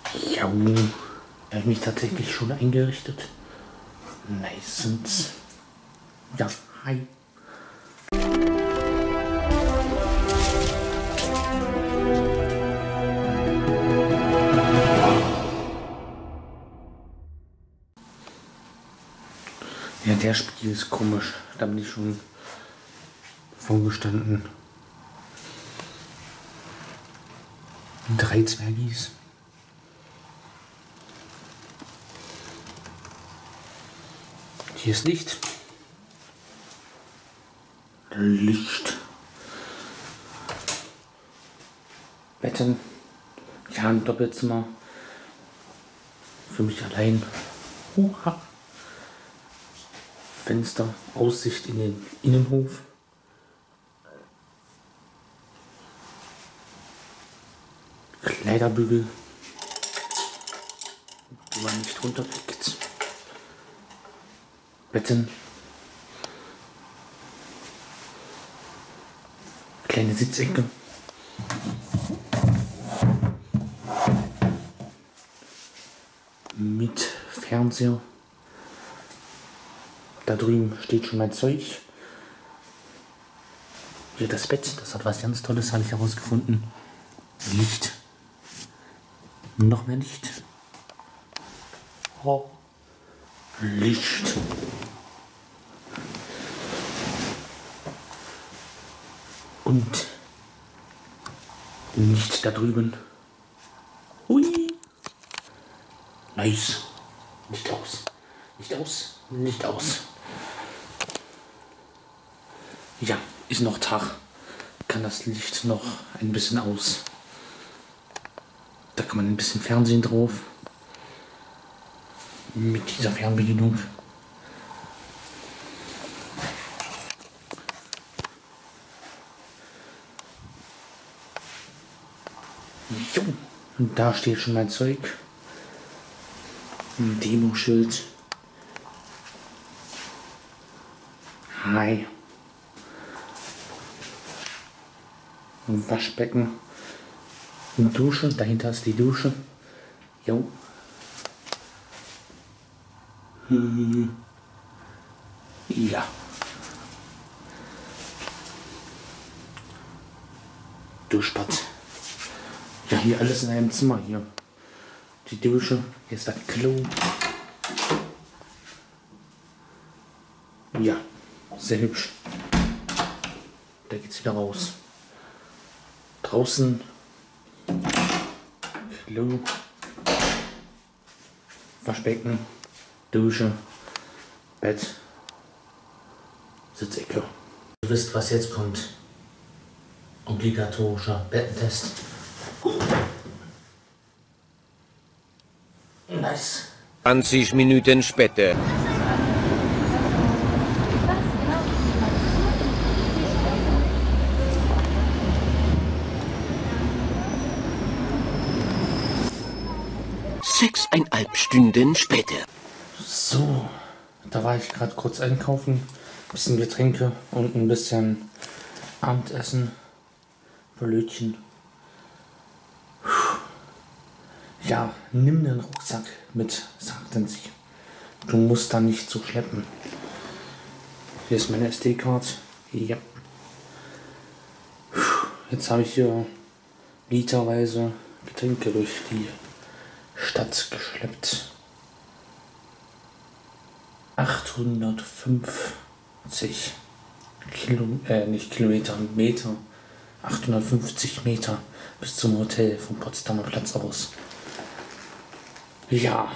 Ja, habe ich mich tatsächlich schon eingerichtet. Nice. Ja, hi. Ja, der Spiel ist komisch. Da bin ich schon vorgestanden. 3 Zwergis. Hier ist Licht. Licht. Betten. Ja, ein Doppelzimmer. Für mich allein. Huha. Fenster, Aussicht in den Innenhof. Kleiderbügel, die man nicht runterkriegt. Betten. Kleine Sitzecke. Mit Fernseher. Da drüben steht schon mein Zeug. Hier das Bett, das hat was ganz Tolles, habe ich herausgefunden. Licht. Noch mehr Licht. Oh. Licht. Und Licht da drüben. Hui. Nice. Nicht aus. Nicht aus. Nicht aus. Ja, ist noch Tag. Kann das Licht noch ein bisschen aus. Da kann man ein bisschen Fernsehen drauf. Mit dieser Fernbedienung. Jo, und da steht schon mein Zeug. Ein Demoschild. Hi. Ein Waschbecken. Eine Dusche. Dahinter ist die Dusche. Jo. Ja. Duschbad. Ja, hier alles in einem Zimmer hier. Die Dusche. Hier ist das Klo. Ja, sehr hübsch. Da geht's wieder raus. Draußen Klo, Waschbecken, Dusche, Bett, Sitzecke. Ihr wisst, was jetzt kommt. Obligatorischer Bettentest. Nice. 20 Minuten später. Sechseinhalb Stunden später. So, da war ich gerade kurz einkaufen, ein bisschen Getränke und ein bisschen Abendessen, Brötchen. Ja, nimm den Rucksack mit, sagten sie. Du musst da nicht so schleppen. Hier ist meine SD-Card. Ja. Jetzt habe ich hier literweise Getränke durch die Stadt geschleppt. 850 nicht Kilometer, Meter. 850 Meter bis zum Hotel vom Potsdamer Platz aus. Ja,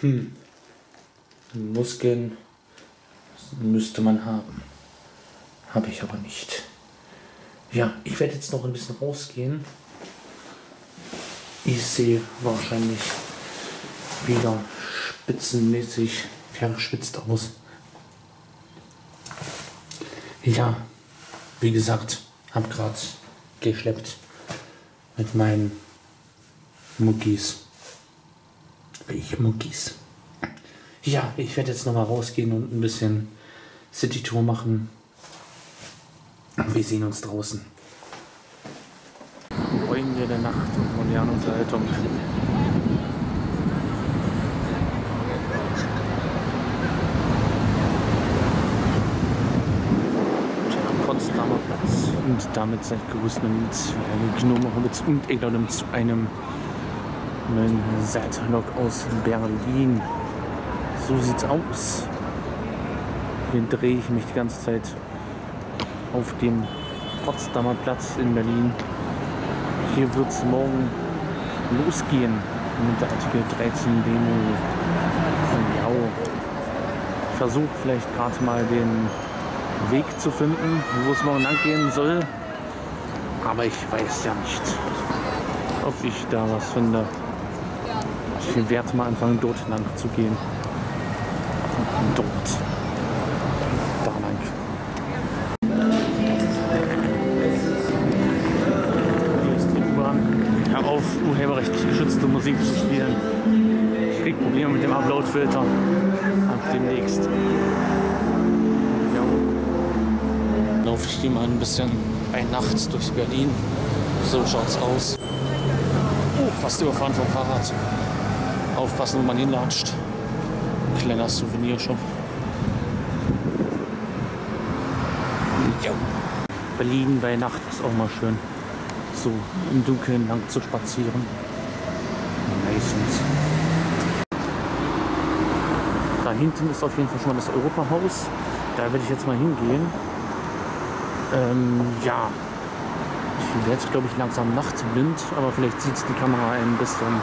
Muskeln müsste man haben. Habe ich aber nicht. Ja, ich werde jetzt noch ein bisschen rausgehen. Ich sehe wahrscheinlich wieder spitzenmäßig verschwitzt aus. Ja, wie gesagt, habe gerade geschleppt mit meinen Muckis. Welche Muckis? Ja, ich werde jetzt noch mal rausgehen und ein bisschen City-Tour machen. Wir sehen uns draußen. Freunde der Nacht und modernen Unterhaltung. damit seid gegrüßt mit Gnome Hobbits und Eglodem zu einem neuen Sat-Log aus Berlin. So sieht's aus. Hier drehe ich mich die ganze Zeit auf dem Potsdamer Platz in Berlin. Hier wird es morgen losgehen mit der Artikel 13 Demo. Ja, ich versuche vielleicht gerade mal den Weg zu finden, wo es morgen lang gehen soll. Aber ich weiß ja nicht, ob ich da was finde. Ich werde mal anfangen, dort lang zu gehen. Dort. Da lang. Hier ist die U-Bahn. Hör auf, urheberrechtlich geschützte Musik zu spielen. Ich krieg Probleme mit dem Upload-Filter. Ab demnächst. Ja. Laufe ich hier mal ein bisschen bei Nacht durch Berlin. So schaut's aus. Oh, fast überfahren vom Fahrrad. Aufpassen, wo man hinlatscht. Kleiner Souvenirshop. Ja. Berlin bei Nacht ist auch mal schön. So im Dunkeln lang zu spazieren. Meistens. Da hinten ist auf jeden Fall schon mal das Europahaus. Da werde ich jetzt mal hingehen. Ja. Ich werde, glaube ich, langsam nachtblind, aber vielleicht sieht die Kamera ein bisschen,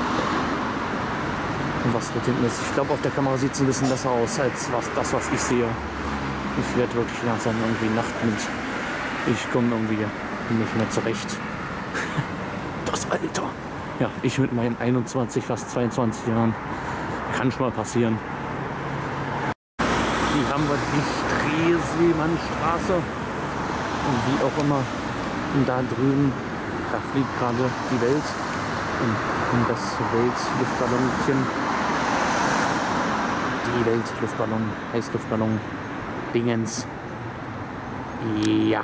was dort hinten ist. Ich glaube, auf der Kamera sieht es ein bisschen besser aus als was ich sehe. Ich werde wirklich langsam irgendwie nachtblind. Ich komme irgendwie nicht mehr zurecht. Das Alter. Ja, ich mit meinen 21, fast 22 Jahren. Kann schon mal passieren. Hier haben wir die Stresemannstraße. Und wie auch immer. Und da drüben, da fliegt gerade die Welt. Und das Weltluftballonchen. Die Weltluftballon, Heißluftballon, Dingens. Ja.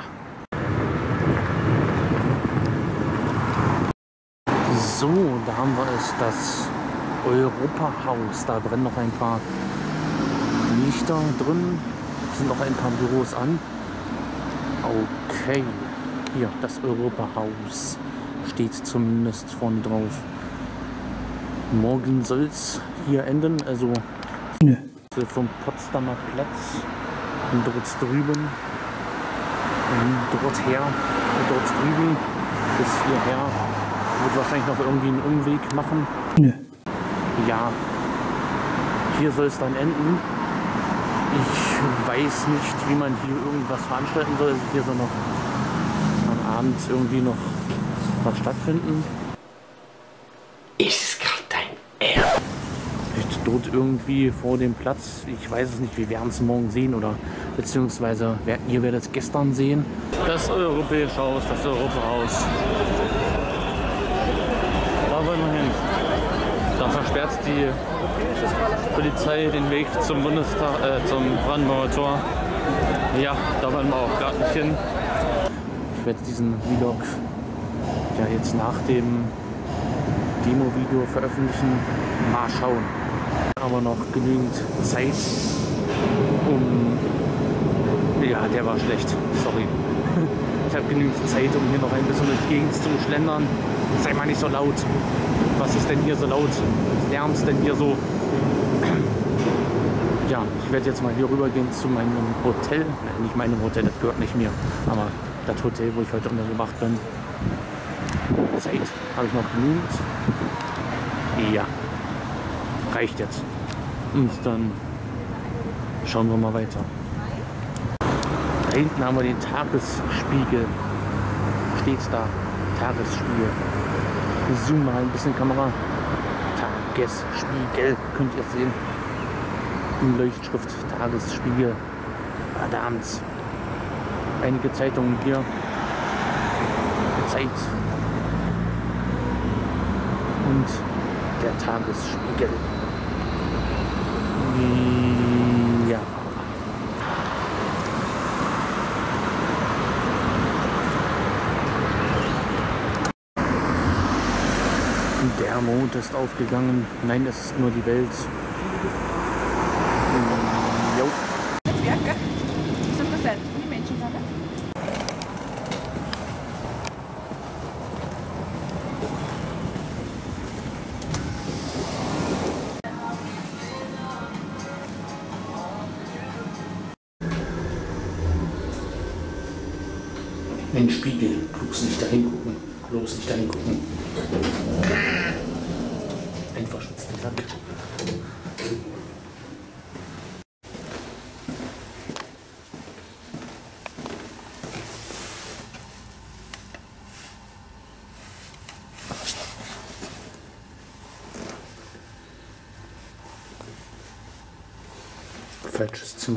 So, da haben wir es, das Europahaus. Da brennen noch ein paar Lichter drin. Es sind noch ein paar Büros an. Okay. Hier, das Europahaus steht zumindest vorne drauf. Morgen soll es hier enden, also vom Potsdamer Platz und dort drüben und dort drüben bis hierher. Wird wahrscheinlich noch irgendwie einen Umweg machen. Ja, hier soll es dann enden. Ich weiß nicht, wie man hier irgendwas veranstalten soll. Also hier soll noch am Abend irgendwie noch was stattfinden. Ist es gerade dein Ernst? Vielleicht dort irgendwie vor dem Platz. Ich weiß es nicht, wir werden es morgen sehen oder beziehungsweise ihr werdet es gestern sehen. Das Europäische Haus, das Europahaus. Da wollen wir hin. Da versperrt die Polizei den Weg zum Bundestag, zum Brandenburger Tor. Ja, da wollen wir auch gerade nicht hin. Ich werde diesen Vlog ja jetzt nach dem Demo-Video veröffentlichen. Mal schauen. Aber noch genügend Zeit, um... Ja, der war schlecht. Sorry. Ich habe genügend Zeit, um hier noch ein bisschen durch die Gegend zu schlendern. Sei mal nicht so laut. Was ist denn hier so laut? Was lärmt's denn hier so? Ja, ich werde jetzt mal hier rüber gehen zu meinem Hotel. Nein, nicht meinem Hotel, das gehört nicht mir. Aber das Hotel, wo ich heute untergebracht bin. Zeit habe ich noch genügend. Ja, reicht jetzt. Und dann schauen wir mal weiter. Da hinten haben wir den Tagesspiegel. Steht da. Tagesspiegel. Ich zoome mal ein bisschen Kamera. Tagesspiegel. Könnt ihr sehen. In Leuchtschrift. Tagesspiegel. Verdammt. Einige Zeitungen hier. Zeit. Und der Tagesspiegel. Ja. Der Mond ist aufgegangen. Nein, es ist nur die Welt. Jo. Ein Spiegel. Bloß nicht dahin gucken. Bloß nicht dahin gucken. Ein verschmutzter Sack. Falsches Zimmer.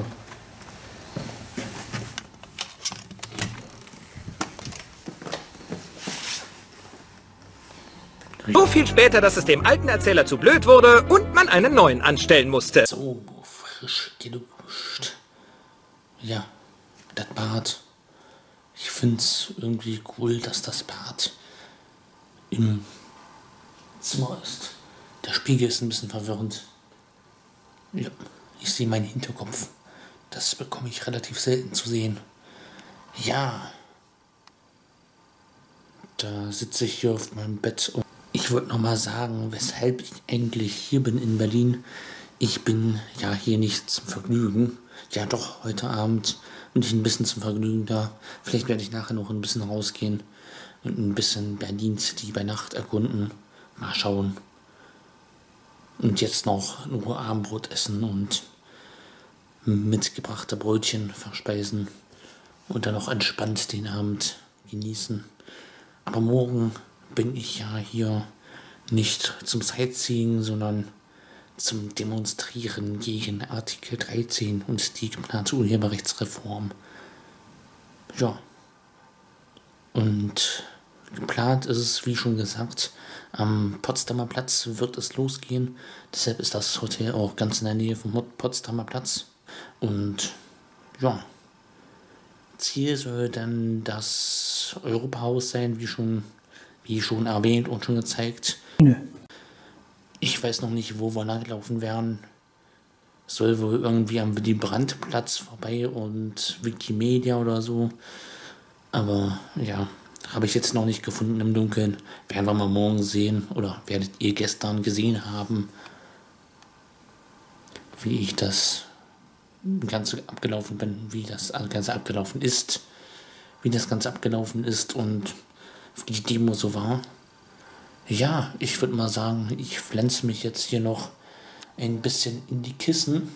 So viel später, dass es dem alten Erzähler zu blöd wurde und man einen neuen anstellen musste. So frisch geduscht. Ja, das Bad. Ich finde es irgendwie cool, dass das Bad im Zimmer ist. Der Spiegel ist ein bisschen verwirrend. Ja, ich sehe meinen Hinterkopf. Das bekomme ich relativ selten zu sehen. Ja, da sitze ich hier auf meinem Bett und ich wollte noch mal sagen, weshalb ich eigentlich hier bin in Berlin. Ich bin ja hier nicht zum Vergnügen. Ja doch, heute Abend bin ich ein bisschen zum Vergnügen da. Vielleicht werde ich nachher noch ein bisschen rausgehen und ein bisschen Berlins die bei Nacht erkunden. Mal schauen. Und jetzt noch nur Abendbrot essen und mitgebrachte Brötchen verspeisen. Und dann noch entspannt den Abend genießen. Aber morgen bin ich ja hier nicht zum Sightseeing, sondern zum Demonstrieren gegen Artikel 13 und die geplante Urheberrechtsreform. Ja. Und geplant ist es, wie schon gesagt, am Potsdamer Platz wird es losgehen. Deshalb ist das Hotel auch ganz in der Nähe vom Potsdamer Platz. Und ja, Ziel soll dann das Europahaus sein, wie schon erwähnt und schon gezeigt. Nö. Ich weiß noch nicht, wo wir langlaufen werden. Es soll wohl irgendwie am Willy-Brandt-Platz vorbei und Wikimedia oder so. Aber ja, habe ich jetzt noch nicht gefunden im Dunkeln. Werden wir mal morgen sehen oder werdet ihr gestern gesehen haben, wie ich das Ganze abgelaufen bin, wie das Ganze abgelaufen ist, und wie die Demo so war. Ja, ich würde mal sagen, ich pflanze mich jetzt hier noch ein bisschen in die Kissen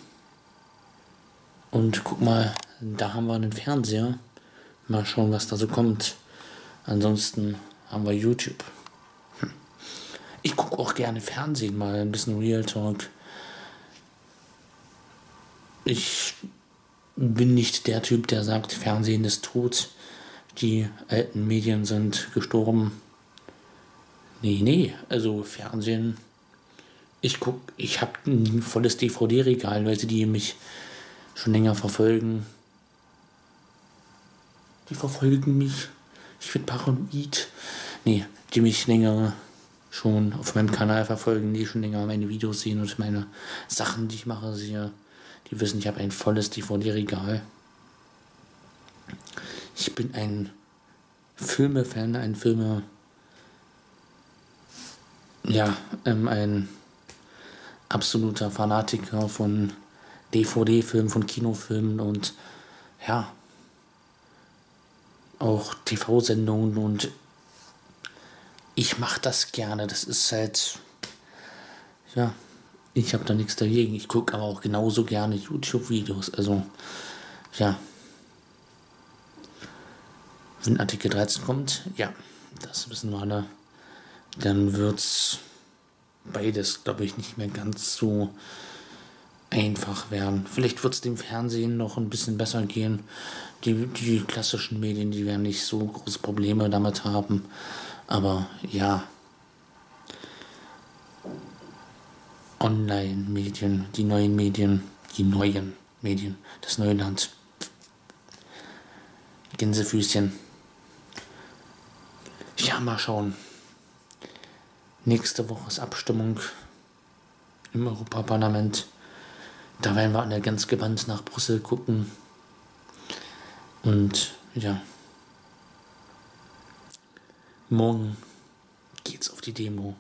und guck mal, da haben wir einen Fernseher. Mal schauen, was da so kommt. Ansonsten haben wir YouTube. Ich gucke auch gerne Fernsehen, mal ein bisschen Real Talk. Ich bin nicht der Typ, der sagt, Fernsehen ist tot, die alten Medien sind gestorben. Nee, also Fernsehen, ich habe ein volles DVD-Regal, weil die mich schon länger verfolgen. Die verfolgen mich, ich bin paranoid. Nee, die mich länger schon auf meinem Kanal verfolgen, die schon länger meine Videos sehen und meine Sachen, die ich mache, sehen. Die wissen, ich habe ein volles DVD-Regal. Ich bin ein Filme-Fan, ein absoluter Fanatiker von DVD-Filmen, von Kinofilmen und ja, auch TV-Sendungen, und ich mache das gerne. Das ist halt, ja, ich habe da nichts dagegen. Ich gucke aber auch genauso gerne YouTube-Videos. Also, ja. Wenn Artikel 13 kommt, ja, das wissen wir alle, dann wird's beides, glaube ich, nicht mehr ganz so einfach werden. Vielleicht wird es dem Fernsehen noch ein bisschen besser gehen. Die klassischen Medien, die werden nicht so große Probleme damit haben. Aber ja, Online-Medien, die neuen Medien, das neue Land. Gänsefüßchen. Ja, mal schauen. Nächste Woche ist Abstimmung im Europaparlament. Da werden wir alle ganz gewandt nach Brüssel gucken. Und ja, morgen geht's auf die Demo.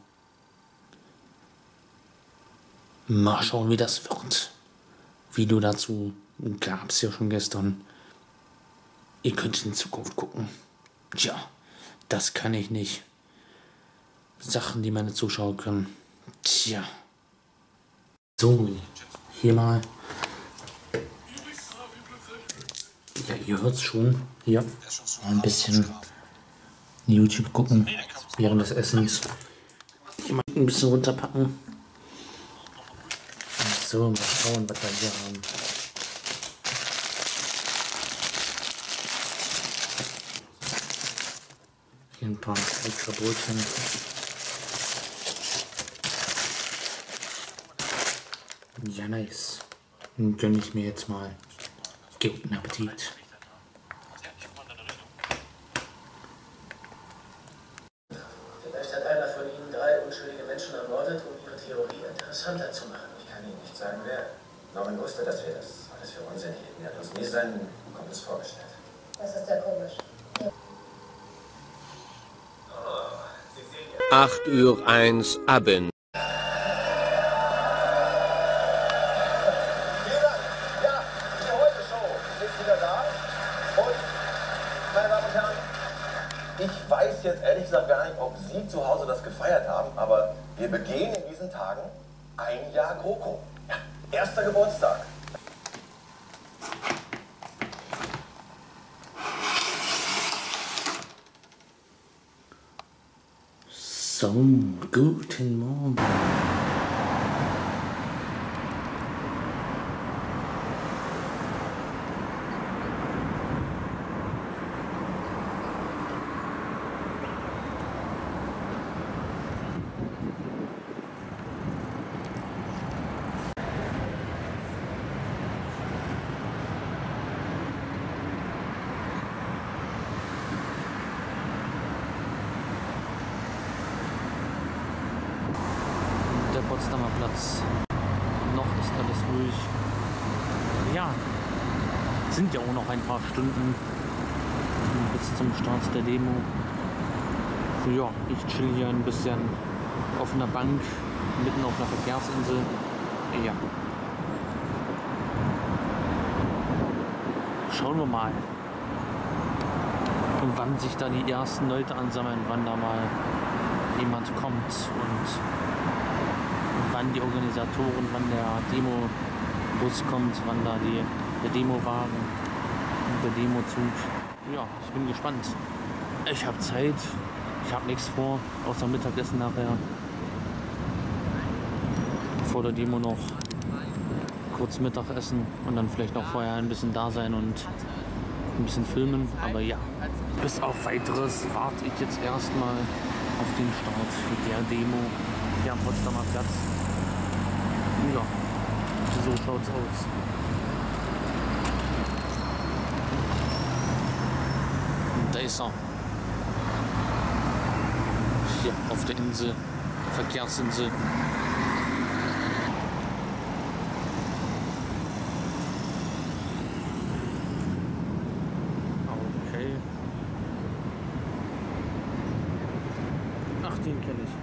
Mal schauen, wie das wird. Video dazu gab's ja schon gestern. Ihr könnt in Zukunft gucken. Tja, das kann ich nicht. Sachen, die meine Zuschauer können. Tja. So, hier mal. Ja, ihr hört es schon. Hier mal ein bisschen YouTube gucken während des Essens. Hier mal ein bisschen runterpacken. So, mal schauen, was wir hier haben. Hier ein paar extra Brötchen. Ja, nice. Dann gönne ich mir jetzt mal. Guten Appetit. Vielleicht hat einer von Ihnen 3 unschuldige Menschen ermordet, um Ihre Theorie interessanter zu machen. Ich kann Ihnen nicht sagen, wer. Norman wusste, dass wir das alles für Unsinn hielten. Er hat uns nie seinen Kumpels vorgestellt. Das ist ja komisch. 8:01 Uhr Abend. Ich weiß jetzt ehrlich gesagt gar nicht, ob Sie zu Hause das gefeiert haben, aber wir begehen in diesen Tagen 1 Jahr GroKo. Ja, 1. Geburtstag. So, guten Morgen. Der Potsdamer Platz. Noch ist alles ruhig. Ja, sind ja auch noch ein paar Stunden bis zum Start der Demo. Ja, ich chill hier ein bisschen auf einer Bank mitten auf einer Verkehrsinsel. Ja. Schauen wir mal, wann sich da die ersten Leute ansammeln, wann da mal jemand kommt und wann die Organisatoren, wann der Demo-Bus kommt, wann da der Demo-Wagen und der Demo-Zug. Ja, ich bin gespannt. Ich habe Zeit, ich habe nichts vor, außer Mittagessen nachher. Vor der Demo noch kurz Mittagessen und dann vielleicht noch vorher ein bisschen da sein und ein bisschen filmen. Aber ja, bis auf Weiteres warte ich jetzt erstmal auf den Start der Demo hier am Potsdamer Platz. Ja, so schaut's aus. Und da ist er. Hier auf der Insel, Verkehrsinsel. Okay. Ach, den kenne ich.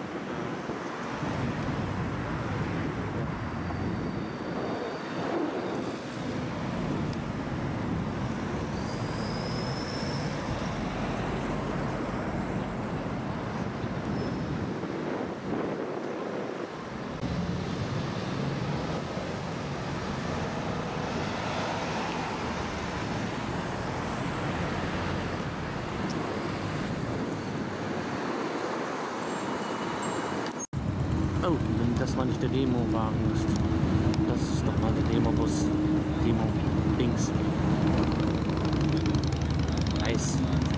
Oh, wenn das mal nicht der Demo-Wagen ist. Das ist doch mal der Demo-Bus. Demo-Dings. Nice.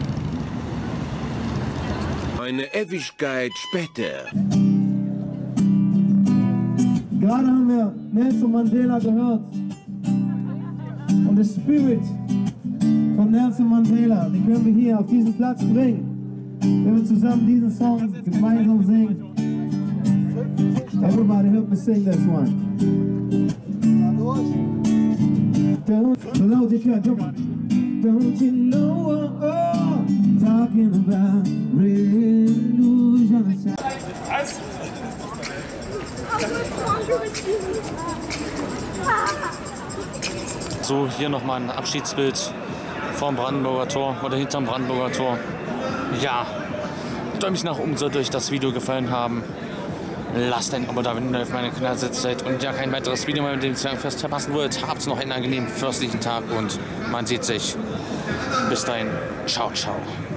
Eine Ewigkeit später. Gerade haben wir Nelson Mandela gehört. Und der Spirit von Nelson Mandela, den können wir hier auf diesen Platz bringen. Wenn wir zusammen diesen Song gemeinsam singen. Everybody help me sing this one. So loud you can, come on. Don't you know what I'm talking about? Illusion. So, hier nochmal ein Abschiedsbild vorm Brandenburger Tor oder hinterm Brandenburger Tor. Ja, Däumchen nach oben, sollte euch das Video gefallen haben. Lasst ein Abo da, wenn ihr auf meinem Kanal seid und ja kein weiteres Video mehr mit dem Zwergenfest verpassen wollt. Habt noch einen angenehmen fürstlichen Tag und man sieht sich. Bis dahin, ciao, ciao.